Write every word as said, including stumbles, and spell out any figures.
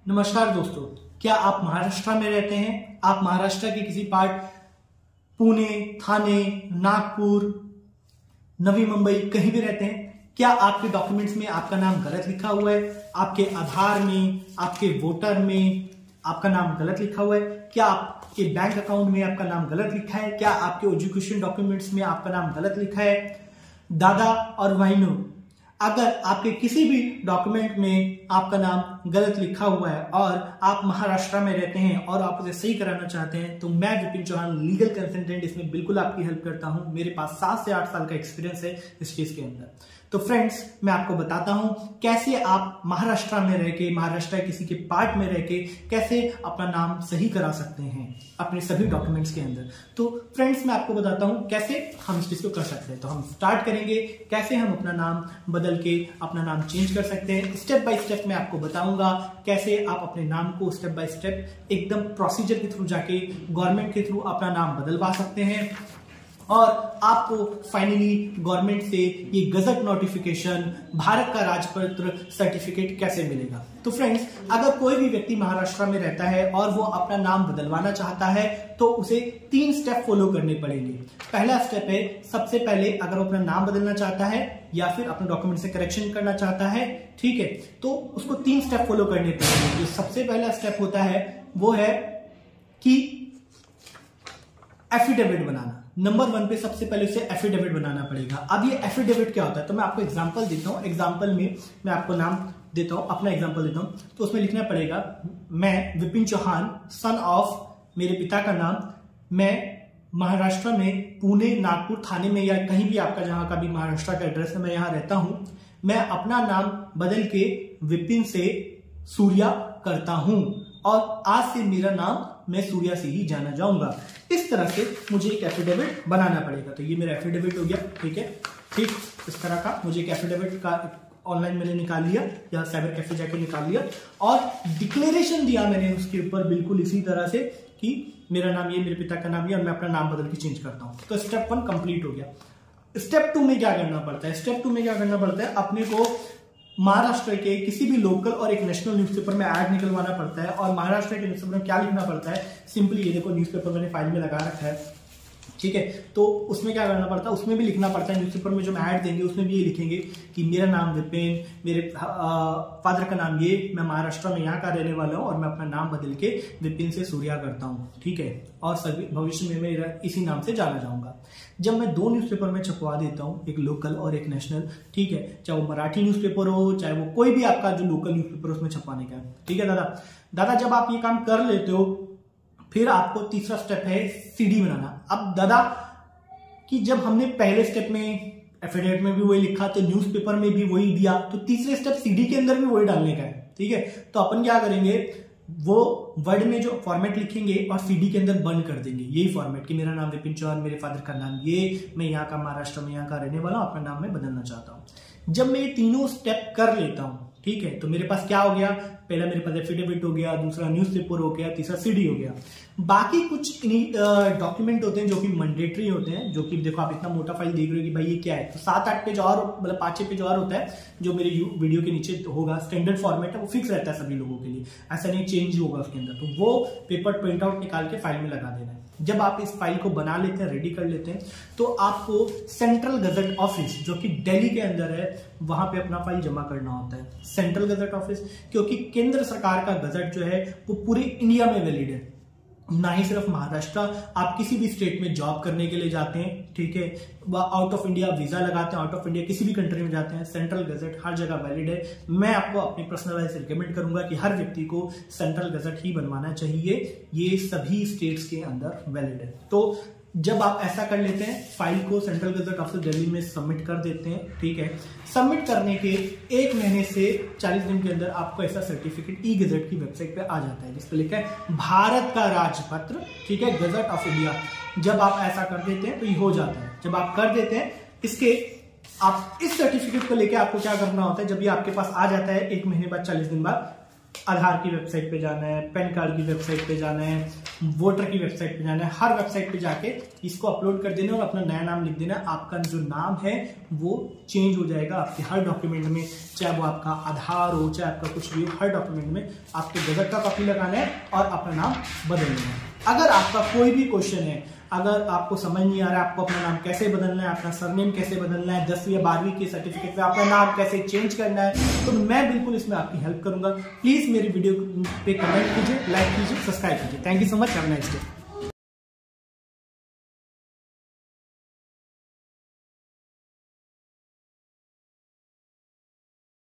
नमस्कार दोस्तों, क्या आप महाराष्ट्र में रहते हैं? आप महाराष्ट्र के किसी पार्ट पुणे, थाने, नागपुर, नवी मुंबई कहीं भी रहते हैं? क्या आपके डॉक्यूमेंट्स में आपका नाम गलत लिखा हुआ है? आपके आधार में, आपके वोटर में आपका नाम गलत लिखा हुआ है? क्या आपके बैंक अकाउंट में आपका नाम गलत लिखा है? क्या आपके एजुकेशन डॉक्यूमेंट्स में आपका नाम गलत लिखा है? दादा और बहनों, अगर आपके किसी भी डॉक्यूमेंट में आपका नाम गलत लिखा हुआ है और आप महाराष्ट्र में रहते हैं और आप उसे सही कराना चाहते हैं, तो मैं विपिन चौहान लीगल कंसल्टेंट इसमें बिल्कुल आपकी हेल्प करता हूं। मेरे पास सात से आठ साल का एक्सपीरियंस है इस चीज के अंदर। तो फ्रेंड्स, मैं आपको बताता हूं कैसे आप महाराष्ट्र में रह के, महाराष्ट्र किसी के पार्ट में रह के कैसे अपना नाम सही करा सकते हैं अपने सभी डॉक्यूमेंट्स के अंदर। तो फ्रेंड्स, मैं आपको बताता हूं कैसे हम इस चीज को कर सकते हैं। तो हम स्टार्ट करेंगे कैसे हम अपना नाम बदल के अपना नाम चेंज कर सकते हैं। स्टेप बाय स्टेप मैं आपको बताऊंगा कैसे आप अपने नाम को स्टेप बाय स्टेप एकदम प्रोसीजर के थ्रू जाके गवर्नमेंट के थ्रू अपना नाम बदलवा सकते हैं और आपको फाइनली गवर्नमेंट से ये गजट नोटिफिकेशन, भारत का राजपत्र सर्टिफिकेट कैसे मिलेगा। तो फ्रेंड्स, अगर कोई भी व्यक्ति महाराष्ट्र में रहता है और वो अपना नाम बदलवाना चाहता है तो उसे तीन स्टेप फॉलो करने पड़ेंगे। पहला स्टेप है, सबसे पहले अगर वो अपना नाम बदलना चाहता है या फिर अपने डॉक्यूमेंट से करेक्शन करना चाहता है, ठीक है, तो उसको तीन स्टेप फॉलो करने पड़ेंगे। जो सबसे पहला स्टेप होता है वो है कि एफिडेविट बनाना। नंबर वन पे सबसे पहले उसे एफिडेविट बनाना पड़ेगा। अब ये एफिडेविट क्या होता है, तो मैं आपको एग्जांपल देता हूं। एग्जांपल में मैं आपको नाम देता हूं, अपना एग्जांपल देता हूं। तो उसमें लिखना पड़ेगा, मैं विपिन चौहान, सन ऑफ मेरे पिता का नाम, मैं महाराष्ट्र में पुणे, नागपुर, थाने में या कहीं भी आपका जहां का भी महाराष्ट्र का एड्रेस है, मैं यहां रहता हूं। मैं अपना नाम बदल के विपिन से सूर्या करता हूं और आज से मेरा नाम मैं सूर्या से ही जाना जाऊंगा। इस तरह से मुझे एक एफिडेविट बनाना पड़ेगा। तो ये मेरा एफिडेविट हो गया, ठीक है। ठीक इस तरह का मुझे एक एफिडेविट का ऑनलाइन मैंने निकाल लिया या साइबर कैफे जाके निकाल लिया और डिक्लेरेशन दिया मैंने उसके ऊपर बिल्कुल इसी तरह से कि मेरा नाम ये, मेरे पिता का नाम ये और मैं अपना नाम बदल के चेंज करता हूं। तो स्टेप वन कंप्लीट हो गया। स्टेप टू में क्या करना पड़ता है? स्टेप टू में क्या करना पड़ता है, अपने को महाराष्ट्र के किसी भी लोकल और एक नेशनल न्यूज़पेपर में ऐड निकलवाना पड़ता है। और महाराष्ट्र के न्यूज़पेपर में क्या लिखना पड़ता है, सिंपली ये देखो न्यूज़पेपर मैंने फाइल में लगा रखा है, ठीक है। तो उसमें क्या करना पड़ता है, उसमें भी लिखना पड़ता है। न्यूज़पेपर में जो हम ऐड देंगे उसमें भी ये लिखेंगे कि मेरा नाम विपिन, मेरे फादर का नाम ये, मैं महाराष्ट्र में यहाँ का रहने वाला हूँ और मैं अपना नाम बदल के विपिन से सूर्या करता हूँ, ठीक है। और सभी भविष्य में मैं इसी नाम से जाना जाऊंगा। जब मैं दो न्यूज़पेपर में छपवा देता हूँ, एक लोकल और एक नेशनल, ठीक है, चाहे वो मराठी न्यूज़पेपर हो, चाहे वो कोई भी आपका जो लोकल न्यूज़पेपर उसमें छपवाने का, ठीक है दादा। दादा जब आप ये काम कर लेते हो, फिर आपको तीसरा स्टेप है सीडी बनाना। अब दादा कि जब हमने पहले स्टेप में एफिडेविट में भी वही लिखा, तो न्यूज़पेपर में भी वही दिया, तो तीसरे स्टेप सीडी के अंदर भी वही डालने का है, ठीक है। तो अपन क्या करेंगे, वो वर्ड में जो फॉर्मेट लिखेंगे और सीडी के अंदर बंद कर देंगे यही फॉर्मेट कि मेरा नाम विपिन चौहान, मेरे फादर का नाम ये, मैं यहाँ का महाराष्ट्र में यहाँ का रहने वाला हूँ, अपना नाम मैं बदलना चाहता हूँ। जब मैं ये तीनों स्टेप कर लेता हूँ, ठीक है, तो मेरे पास क्या हो गया, पहला मेरे पास एफिडेविट हो गया, दूसरा न्यूज़पेपर हो गया, तीसरा सीडी हो गया। बाकी कुछ डॉक्यूमेंट होते हैं जो कि मैंडेटरी होते हैं, जो कि देखो आप इतना मोटा फाइल देख रहे हो कि भाई ये क्या है, तो सात आठ पेज और मतलब पांच छह पेज और होता है जो मेरे वीडियो के नीचे होगा। स्टैंडर्ड फॉर्मेट है, वो फिक्स रहता है सभी लोगों के लिए, ऐसा नहीं चेंज होगा उसके अंदर। तो वो पेपर प्रिंट आउट निकाल के फाइल में लगा देना है। जब आप इस फाइल को बना लेते हैं, रेडी कर लेते हैं, तो आपको सेंट्रल गजट ऑफिस जो कि दिल्ली के अंदर है, वहां पे अपना फाइल जमा करना होता है। सेंट्रल गजट ऑफिस, क्योंकि केंद्र सरकार का गजट जो है वो पूरे इंडिया में वैलिड है, ना ही सिर्फ महाराष्ट्र। आप किसी भी स्टेट में जॉब करने के लिए जाते हैं, ठीक है, आउट ऑफ इंडिया वीजा लगाते हैं, आउट ऑफ इंडिया किसी भी कंट्री में जाते हैं, सेंट्रल गजट हर जगह वैलिड है। मैं आपको अपनी पर्सनल वाइज से रिकमेंड करूंगा कि हर व्यक्ति को सेंट्रल गजट ही बनवाना चाहिए, ये सभी स्टेट्स के अंदर वैलिड है। तो जब आप ऐसा कर लेते हैं, फाइल को सेंट्रल गजट ऑफिस दिल्ली में सबमिट कर देते हैं, ठीक है। सबमिट करने के एक महीने से चालीस दिन के अंदर आपको ऐसा सर्टिफिकेट ई गजट की वेबसाइट पे आ जाता है जिस पे लिखा है भारत का राजपत्र, ठीक है, गजट ऑफ इंडिया। जब आप ऐसा कर देते हैं तो ये हो जाता है। जब आप कर देते हैं, इसके आप इस सर्टिफिकेट को लेके आपको क्या करना होता है, जब ये आपके पास आ जाता है एक महीने बाद, चालीस दिन बाद, आधार की वेबसाइट पे जाना है, पैन कार्ड की वेबसाइट पे जाना है, वोटर की वेबसाइट पे जाना है, हर वेबसाइट पे जाके इसको अपलोड कर देना और अपना नया नाम लिख देना। आपका जो नाम है वो चेंज हो जाएगा आपके हर डॉक्यूमेंट में, चाहे वो आपका आधार हो, चाहे आपका कुछ भी हो, हर डॉक्यूमेंट में आपको गजट का कॉपी लगाना है और अपना नाम बदलना है। अगर आपका कोई भी क्वेश्चन है, अगर आपको समझ नहीं आ रहा है आपको अपना नाम कैसे बदलना है, अपना सरनेम कैसे बदलना है, दसवीं या बारहवीं के सर्टिफिकेट पे अपना नाम कैसे चेंज करना है, तो मैं बिल्कुल इसमें आपकी हेल्प करूंगा। प्लीज मेरी वीडियो पे कमेंट कीजिए, लाइक कीजिए, सब्सक्राइब कीजिए। Thank you so much, have a nice day.